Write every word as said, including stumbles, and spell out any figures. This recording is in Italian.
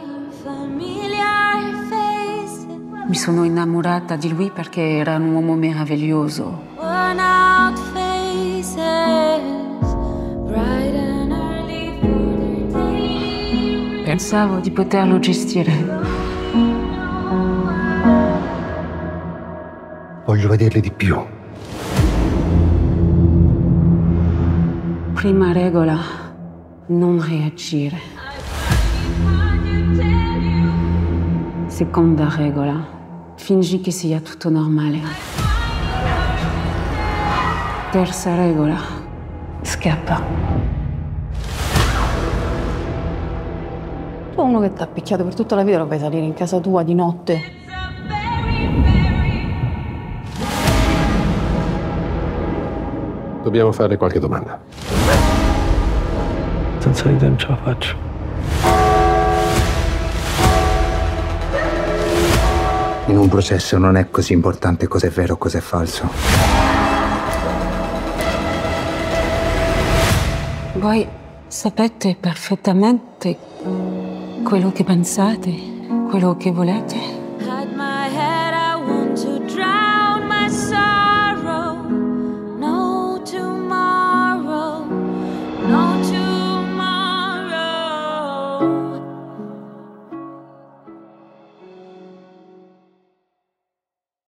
Mi sono innamorata di lui perché era un uomo meraviglioso. Pensavo di poterlo gestire. Voglio vederli di più. Prima regola, non reagire. Seconda regola, fingi che sia tutto normale. Terza regola, scappa. Tu uno che ti ha picchiato per tutta la vita lo fai salire in casa tua di notte. Dobbiamo fare qualche domanda. Senza di te non ce la faccio. In un processo non è così importante cosa è vero o cosa è falso. Voi sapete perfettamente quello che pensate, quello che volete.